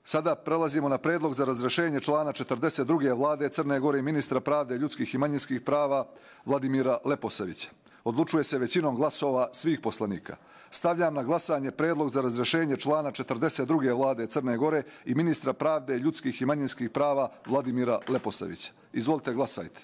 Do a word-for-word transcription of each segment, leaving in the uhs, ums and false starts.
Sada prelazimo na predlog za razrešenje člana četrdeset druge vlade Crne Gore i ministra pravde, ljudskih i manjinskih prava Vladimira Leposavića. Odlučuje se većinom glasova svih poslanika. Stavljam na glasanje predlog za razrešenje člana četrdeset druge vlade Crne Gore i ministra pravde, ljudskih i manjinskih prava Vladimira Leposavića. Izvolite, glasajte.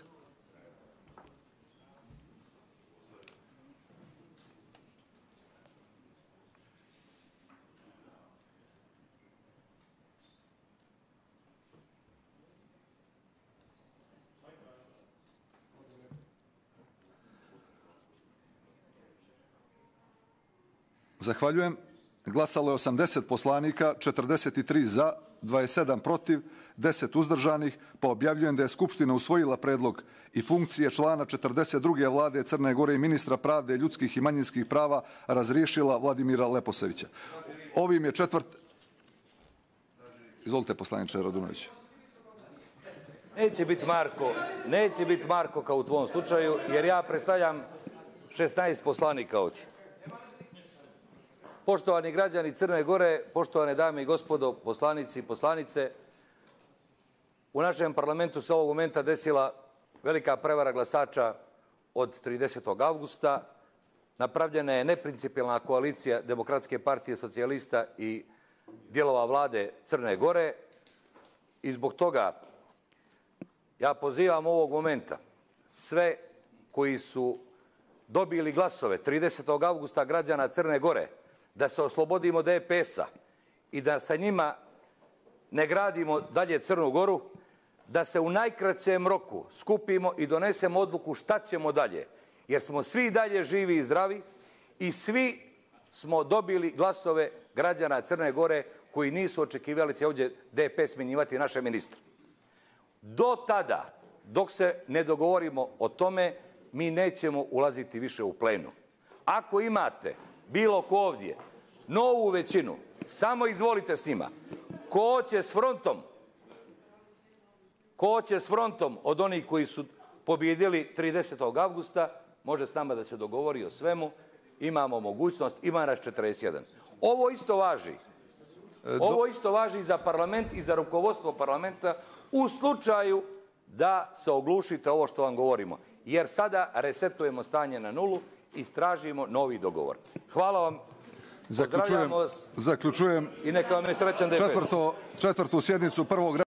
Zahvaljujem. Glasalo je osamdeset poslanika, četrdeset tri za, dvadeset sedam protiv, deset uzdržanih, pa objavljujem da je Skupština usvojila predlog i funkcije člana četrdeset druge vlade Crne Gore i ministra pravde, ljudskih i manjinskih prava razriješila Vladimira Leposavića. Ovim je četvrt... Izvolite, poslaniče Radunović. Neće biti Marko, neće biti Marko kao u tvom slučaju, jer ja predstavljam šesnaest poslanika ovdje. Poštovani građani Crne Gore, poštovane dame i gospodo, poslanici i poslanice, u našem parlamentu se ovog momenta desila velika prevara glasača od tridesetog avgusta. Napravljena je neprincipijelna koalicija Demokratske partije socijalista i dijelova vlade Crne Gore i zbog toga ja pozivam ovog momenta sve koji su dobili glasove tridesetog avgusta građana Crne Gore da se oslobodimo D P S-a i da sa njima ne gradimo dalje Crnu Goru, da se u najkraćem roku skupimo i donesemo odluku šta ćemo dalje, jer smo svi dalje živi i zdravi i svi smo dobili glasove građana Crne Gore koji nisu očekivali će ovdje D P smjenjivati naše ministre. Do tada, dok se ne dogovorimo o tome, mi nećemo ulaziti više u plenu. Ako imate bilo ko ovdje novu većinu, samo izvolite s njima. Ko će s frontom, ko će s frontom od onih koji su pobjedili tridesetog avgusta, može s nama da se dogovori o svemu. Imamo mogućnost, ima nas četrdeset jedan. Ovo isto važi. Ovo isto važi i za parlament i za rukovodstvo parlamenta u slučaju da se oglušite ovo što vam govorimo. Jer sada resetujemo stanje na nulu i tražimo novi dogovor. Hvala vam. Zaključujem, zaključujem i neka vam je srećan D P S. Četvrtu sjednicu prvog